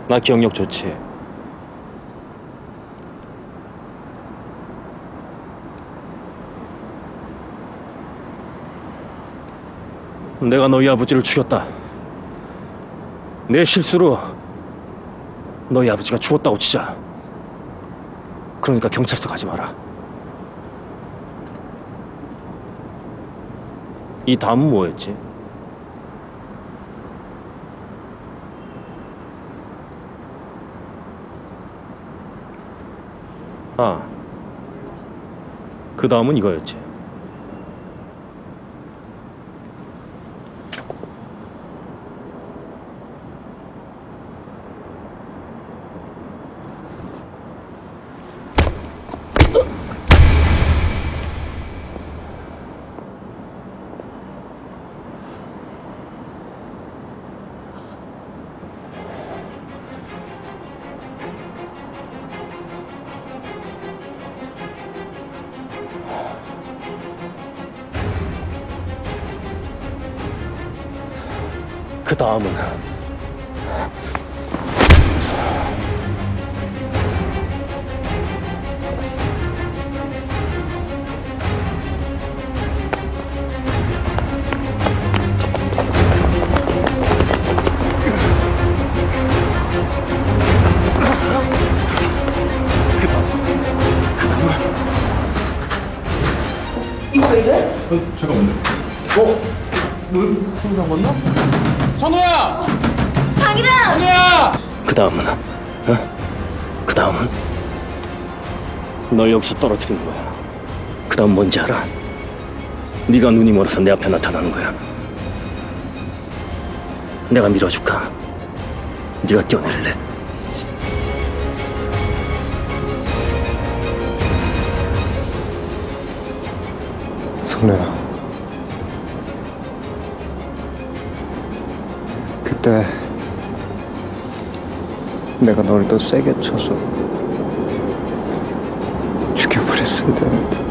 나 기억력 좋지. 내가 너희 아버지를 죽였다. 내 실수로 너희 아버지가 죽었다고 치자. 그러니까 경찰서 가지 마라. 이 다음은 뭐였지? 아, 그 다음은 이거였지. 그 다음은 이거 왜 이래? 잠깐만요. 뭐 손상 봤나? 선우야! 장이랑! 선우야! 그 다음은 그 다음은 널 여기서 떨어뜨리는 거야. 그 다음 뭔지 알아? 네가 눈이 멀어서 내 앞에 나타나는 거야. 내가 밀어줄까? 네가 뛰어내릴래? 선우야, 그때 내가 널 더 세게 쳐서 죽여버렸어야 되는데.